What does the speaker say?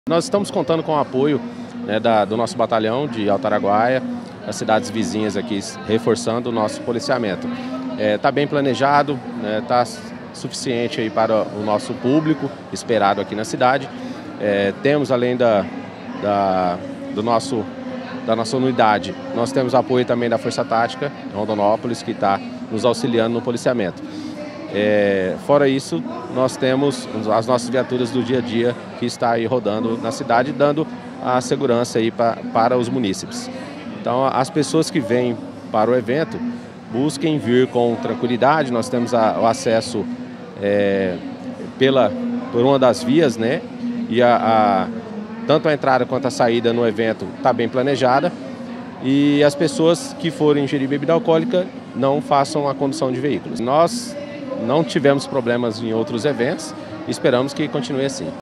Nós estamos contando com o apoio, né, do nosso batalhão de Alto Araguaia, as cidades vizinhas aqui, reforçando o nosso policiamento. Está bem planejado, está suficiente aí para o nosso público esperado aqui na cidade. Temos, além da nossa unidade, nós temos apoio também da Força Tática Rondonópolis, que está nos auxiliando no policiamento. Fora isso, nós temos as nossas viaturas do dia a dia que está aí rodando na cidade, dando a segurança aí para os munícipes. Então, as pessoas que vêm para o evento, busquem vir com tranquilidade. Nós temos o acesso por uma das vias, né? E tanto a entrada quanto a saída no evento está bem planejada. E as pessoas que forem ingerir bebida alcoólica não façam a condução de veículos. Nós não tivemos problemas em outros eventos, esperamos que continue assim.